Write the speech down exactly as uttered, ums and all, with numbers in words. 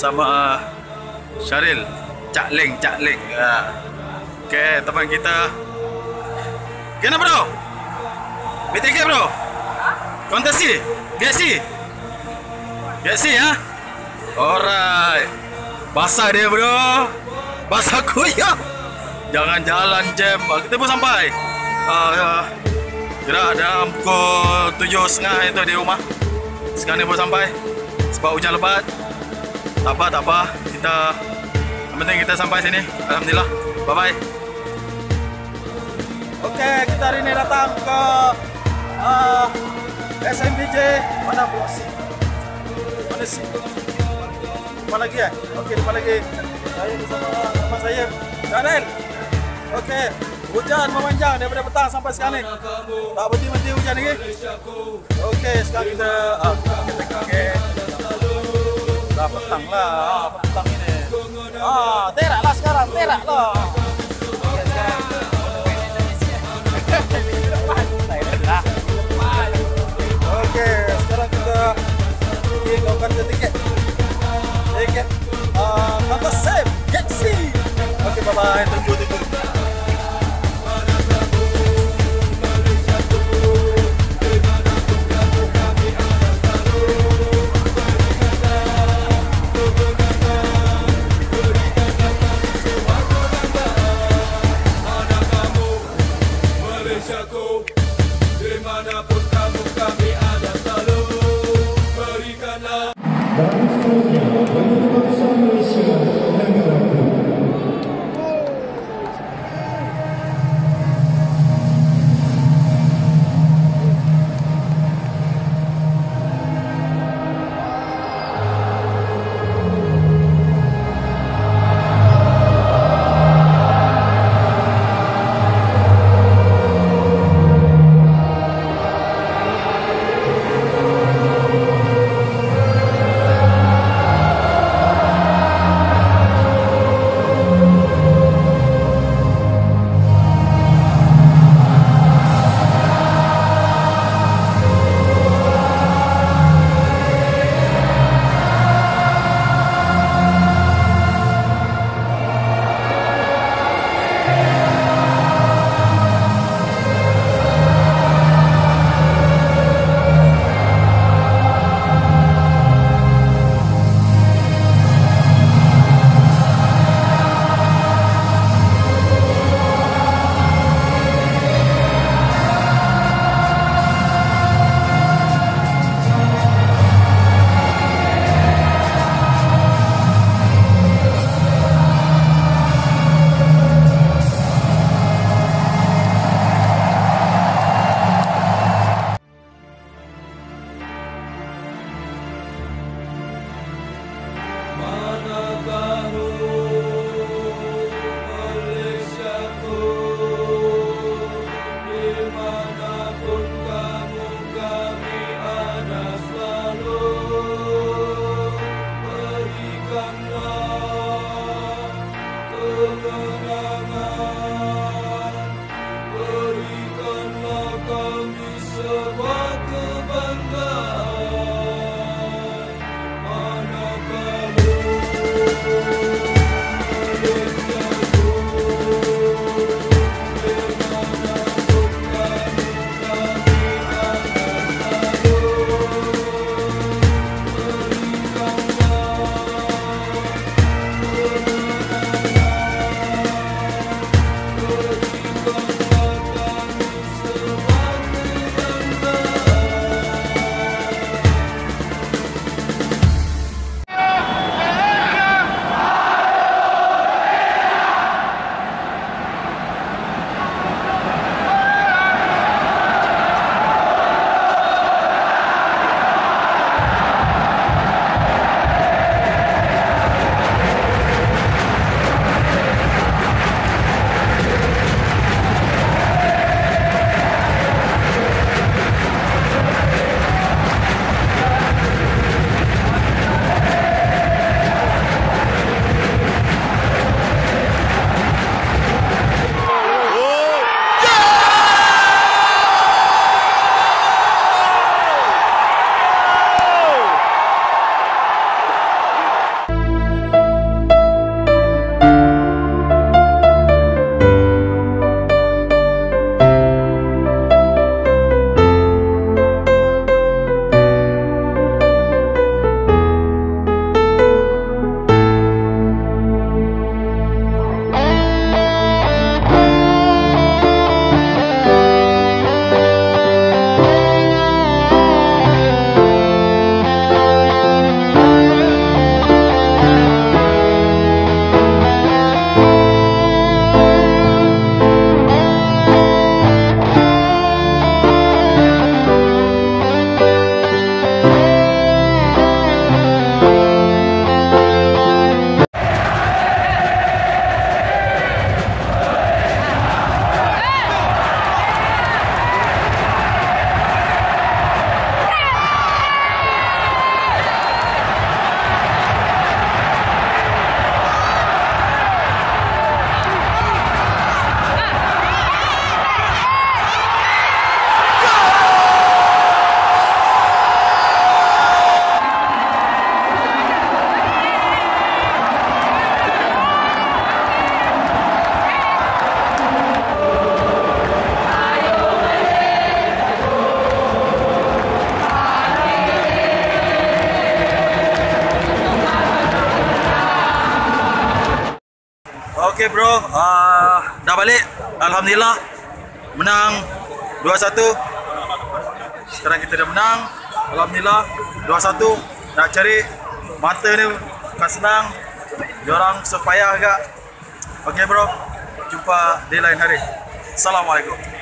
bersama Syaril, Cak Ling, Cak Ling. Uh, okay, teman kita. Kena bro? B T K bro? Kontesi? Galaxy? Galaxy ha? Alright. Basah dia bro. Basah kuyup. Jangan jalan jam. Kita pun sampai. Uh, uh, Gerak dalam pukul tujuh setengah itu di rumah. Sekarang ni pun sampai. Sebab hujan lebat. Tak apa, tak apa. Kita, yang penting kita sampai sini. Alhamdulillah. Bye bye. Okey, kita hari ni datang ke uh, S M B J. Mana pula sih? Mana sih? Depan lagi eh? Okey, depan lagi. Saya bersama teman saya, Syaril. Okey, hujan memanjang daripada petang sampai sekarang ni. Tak berhenti-henti hujan lagi. Okey, sekarang kita ah, kita okey. Dah petang lah, ah, petang ini. Ah, terak lah sekarang, terak lah. Okey, sekarang kita pergi ke kaunter tiket. Tiket uh, kaunter save, Galaxy. Okey, bye bye. Tunggu, tunggu. Dimanapun kamu, kami ada selalu. Berikanlah. Dan seterusnya, bagi bangsa Malaysia negaraku. Okey bro, uh, dah balik. Alhamdulillah. Menang dua satu. Sekarang kita dah menang. Alhamdulillah dua satu. Nak cari mata ni bukan senang. Diorang supaya agak. Okey bro. Jumpa di lain hari. Assalamualaikum.